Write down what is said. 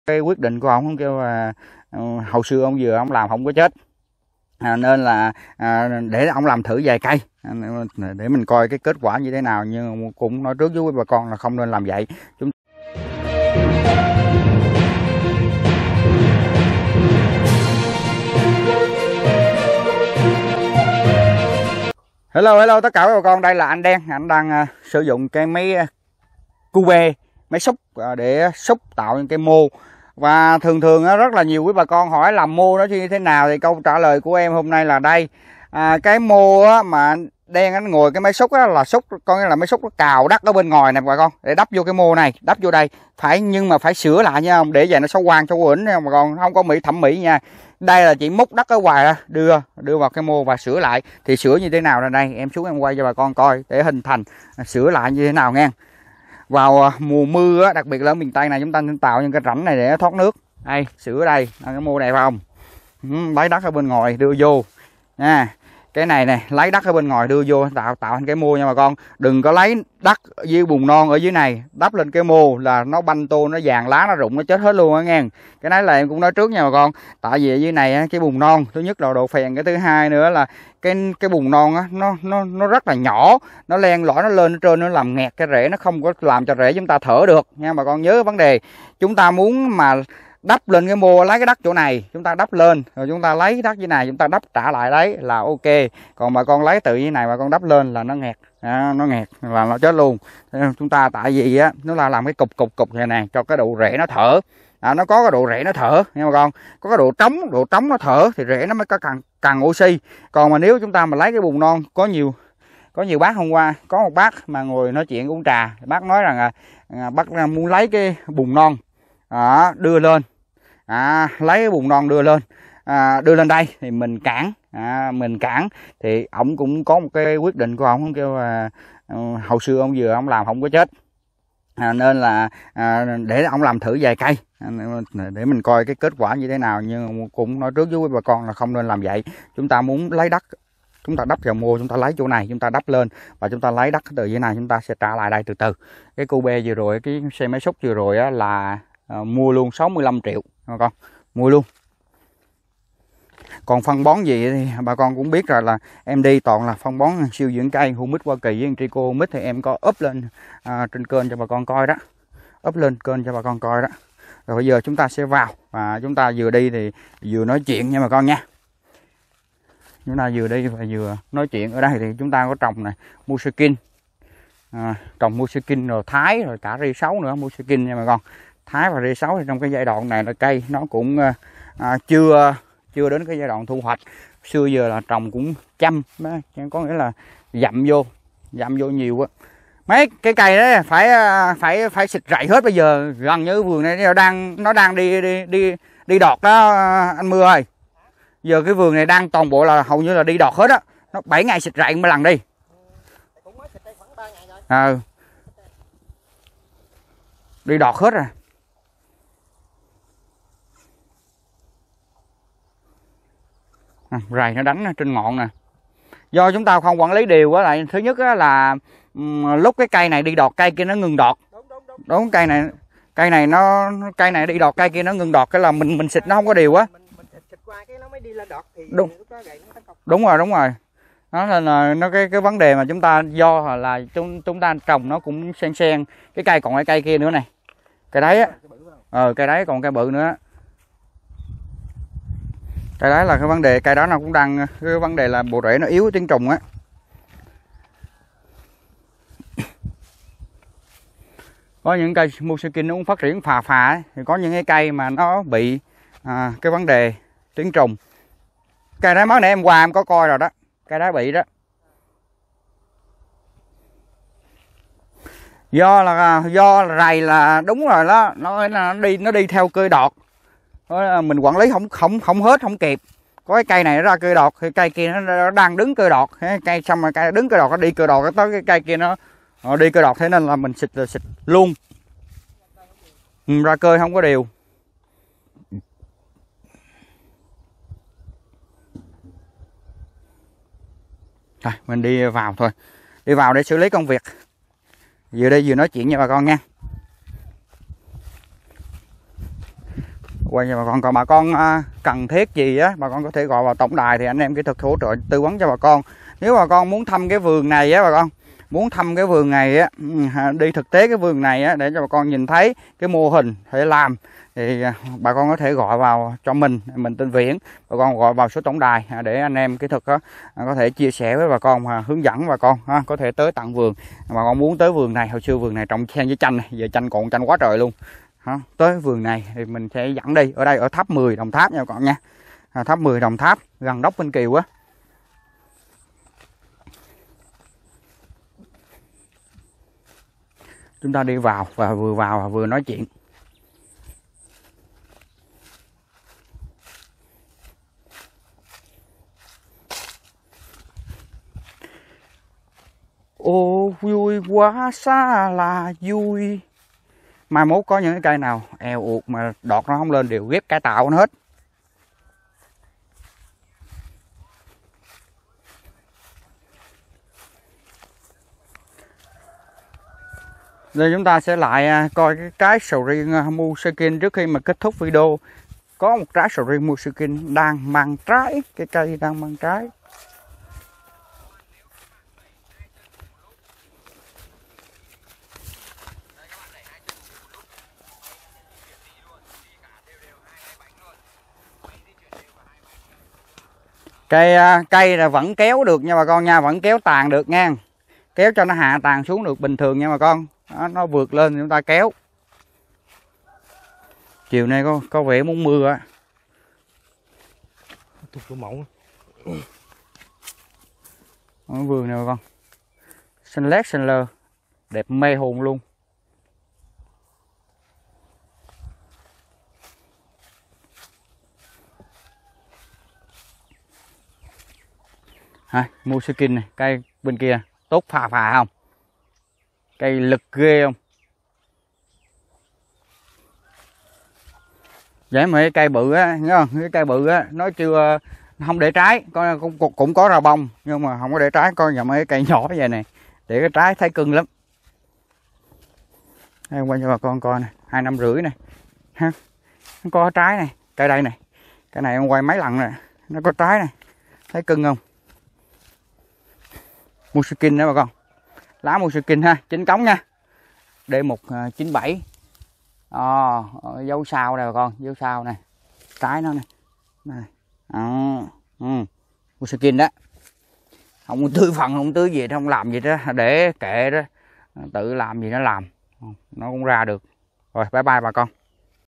cái quyết định của ông kêu là hồi xưa ông vừa ông làm không có chết, nên là để ông làm thử vài cây để mình coi cái kết quả như thế nào. Nhưng cũng nói trước với bà con là không nên làm vậy. Hello tất cả các bà con, đây là anh Đen. Anh đang sử dụng cái máy Cube, máy xúc để xúc tạo những cái mô. Và thường rất là nhiều quý bà con hỏi làm mô nó như thế nào, thì câu trả lời của em hôm nay là đây. Cái mô mà Đen anh ngồi cái máy xúc là xúc, có nghĩa là máy xúc nó cào đất ở bên ngoài nè bà con, để đắp vô cái mô này, đắp vô đây nhưng mà phải sửa lại nha, không để vậy nó xấu quang xấu quỉnh nha bà con, không có thẩm mỹ nha. Đây là chỉ múc đất ở ngoài ra, đưa vào cái mô và sửa lại. Thì sửa như thế nào là đây, em xuống em quay cho bà con coi để hình thành sửa lại như thế nào nghe. Vào mùa mưa đặc biệt là ở miền Tây này, chúng ta nên tạo những cái rãnh này để thoát nước. Đây, sửa đây, cái mô này phải không? Lấy đất ở bên ngoài đưa vô nha. Cái này nè, lấy đất ở bên ngoài đưa vô tạo thành cái mô nha bà con. Đừng có lấy đất với bùn non ở dưới này đắp lên cái mô là nó banh tô, nó vàng lá, nó rụng, nó chết hết luôn á nghe. Cái này là em cũng nói trước nha bà con. Tại vì ở dưới này cái bùn non, thứ nhất là độ phèn, cái thứ hai nữa là cái bùn non á, nó rất là nhỏ, nó len lỏi, nó lên trên, nó làm nghẹt cái rễ, nó không có làm cho rễ chúng ta thở được nha bà con. Nhớ vấn đề chúng ta muốn mà đắp lên cái mô, lấy cái đất chỗ này chúng ta đắp lên, rồi chúng ta lấy đất dưới này chúng ta đắp trả lại đấy là ok. Còn bà con lấy từ dưới này bà con đắp lên là nó nghẹt, nó nghẹt là nó chết luôn. Chúng ta tại vì á nó là làm cái cục này nè, cho cái độ rễ nó thở. Nó có cái độ rễ nó thở nha bà con, có cái độ trống nó thở thì rễ nó mới có cần oxy. Còn mà nếu chúng ta mà lấy cái bùn non, có nhiều bác hôm qua có một bác mà ngồi nói chuyện uống trà, bác nói rằng bác muốn lấy cái bùn non đưa lên, lấy cái bùn non đưa lên đây thì mình cản, thì ổng cũng có một cái quyết định của ổng kêu là hồi xưa ông vừa ông làm không có chết, nên là để ông làm thử vài cây để mình coi cái kết quả như thế nào. Nhưng cũng nói trước với bà con là không nên làm vậy. Chúng ta muốn lấy đất, chúng ta đắp vào mô, chúng ta lấy chỗ này chúng ta đắp lên, và chúng ta lấy đất từ dưới này chúng ta sẽ trả lại đây từ từ. Cái Cube vừa rồi, cái xe máy xúc vừa rồi á, là mua luôn 65 triệu bà con, mua luôn. Còn phân bón gì thì bà con cũng biết rồi, là em đi toàn là phân bón siêu dưỡng cây Humic Hoa Kỳ với Trico Humic, thì em có up lên trên kênh cho bà con coi đó, Rồi bây giờ chúng ta sẽ vào, và chúng ta vừa đi thì vừa nói chuyện nha bà con nha. Chúng ta vừa đi và vừa nói chuyện. Ở đây thì chúng ta có trồng này Musekin, trồng Musekin rồi Thái, rồi cả ri 6 nữa, Musekin nha bà con. Thái và ri 6 thì trong cái giai đoạn này là cây nó cũng chưa đến cái giai đoạn thu hoạch. Xưa giờ là trồng cũng chăm, có nghĩa là dặm vô nhiều á. Mấy cái cây đó phải xịt rậy hết. Bây giờ gần như vườn này nó đang đi đọt đó anh Mưa ơi. Giờ cái vườn này đang toàn bộ là hầu như là đi đọt hết á. Nó 7 ngày xịt rậy một lần đi. Đi đọt hết rồi. Rầy nó đánh trên ngọn nè. Do chúng ta không quản lý điều á, lại thứ nhất á là lúc cái cây này đi đọt, cây kia nó ngừng đọt. Đúng, cây này đi đọt, cây kia nó ngừng đọt, cái là mình xịt nó không có điều á. Đúng rồi. Đó là nó cái vấn đề mà chúng ta do là chúng ta trồng nó cũng xen cái cây, còn cái cây kia nữa này. Cây đấy á. Cây đấy còn cây bự nữa. Cây đấy là cái vấn đề, cây đó nó cũng đang cái vấn đề là bộ rễ nó yếu, tiếng trùng á. Có những cây Musekin nó cũng phát triển phà ấy, thì có những cái cây mà nó bị cái vấn đề tiếng trùng. Cây đấy mới nãy em qua em có coi rồi đó, cây đó bị đó. Do rầy là đúng rồi đó, nó đi theo cây đọt. Mình quản lý không hết, không kịp. Có cái cây này nó ra cây đọt thì cây kia nó đang đứng cây đọt, cây xong rồi cây đứng cây đọt, nó đi cây đọt, tới cái cây kia nó đi cây đọt, thế nên là mình xịt luôn. Ra cây không có điều. Rồi mình đi vào thôi, đi vào để xử lý công việc. Vừa đây vừa nói chuyện với bà con nha. quay cho bà con. Còn bà con cần thiết gì á, bà con có thể gọi vào tổng đài thì anh em kỹ thuật hỗ trợ tư vấn cho bà con. Nếu bà con muốn thăm cái vườn này á, bà con muốn thăm cái vườn này á, đi thực tế cái vườn này á, để cho bà con nhìn thấy cái mô hình để làm, thì bà con có thể gọi vào cho mình tên Viễn. Bà con gọi vào số tổng đài để anh em kỹ thuật đó có thể chia sẻ với bà con, hướng dẫn bà con có thể tới tận vườn. Bà con muốn tới vườn này, hồi xưa vườn này trồng xen với chanh này, giờ chanh còn chanh quá trời luôn. Tới vườn này thì mình sẽ dẫn đi. Ở đây ở tháp 10 Đồng Tháp nha bà con nha. Tháp 10 Đồng Tháp gần Đốc Vinh Kiều á. Chúng ta đi vào và vừa nói chuyện. Ô vui quá xa là vui. Mai mốt có những cái cây nào eo uột mà đọt nó không lên đều ghép cải tạo nó hết. Giờ chúng ta sẽ lại coi cái trái sầu riêng Mushikin trước khi mà kết thúc video. Có một trái sầu riêng Mushikin đang mang trái, cái cây đang mang trái. Cây là vẫn kéo được nha bà con nha, vẫn kéo tàn được nha. Kéo cho nó hạ tàn xuống được bình thường nha bà con. Đó, nó vượt lên chúng ta kéo. Chiều nay có vẻ muốn mưa á. Ở vườn này bà con. Xanh lét xanh lơ, đẹp mê hồn luôn. Mushikin này, cây bên kia tốt phà không? Cây lực ghê không? Vậy mà cái cây bự á, nhớ không? Cái cây bự á, nó chưa không để trái, cũng có ra bông nhưng mà không có để trái. Coi nhà mấy cây nhỏ vậy này, để cái trái thấy cưng lắm. Đây, quay cho bà con coi này, 2,5 năm này ha, nó có trái này, cây đây này, cái này em quay mấy lần rồi, nó có trái này, thấy cưng không? Mushikin đó bà con, lá Mushikin ha, chính cống nha, D197. Dấu sao này bà con, dấu sao này, trái nó này, Mushikin đó, không tưới phần không tưới gì, không làm gì đó, để kệ đó, tự làm gì nó làm, nó cũng ra được. Rồi bye bye bà con.